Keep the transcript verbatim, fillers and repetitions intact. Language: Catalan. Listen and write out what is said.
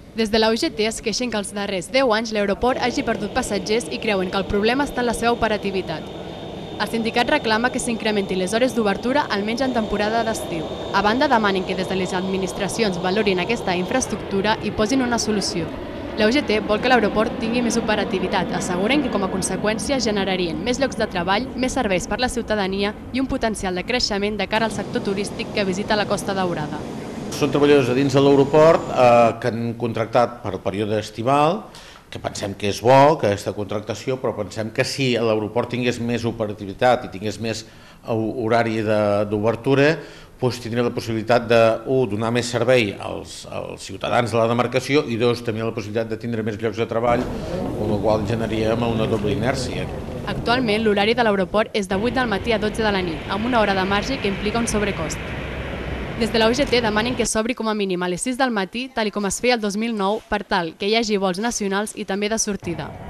Des de la U G T es queixen que els darrers deu anys l'aeroport hagi perdut passatgers i creuen que el problema està en la seva operativitat. El sindicat reclama que s'incrementin les hores d'obertura almenys en temporada d'estiu. A banda, demanen que des de les administracions valorin aquesta infraestructura i posin una solució. La U G T vol que l'aeroport tingui més operativitat. Asseguren que com a conseqüència generarien més llocs de treball, més serveis per la ciutadania i un potencial de creixement de cara al sector turístic que visita la Costa Daurada. Són treballadors a dins de l'aeroport eh, que han contractat per període estival, que pensem que és bo, aquesta contractació, però pensem que si l'aeroport tingués més operativitat i tingués més horari d'obertura, doncs tindria la possibilitat de, un, donar més servei als, als ciutadans de la demarcació i, dos, tenia la possibilitat de tindre més llocs de treball, amb la qual generaríem una doble inèrcia. Actualment, l'horari de l'aeroport és de vuit del matí a dotze de la nit, amb una hora de marge que implica un sobrecost. Des de la U G T demanen que s'obri com a mínim a les sis del matí, tal com es feia el dos mil nou, per tal que hi hagi vols nacionals i també de sortida.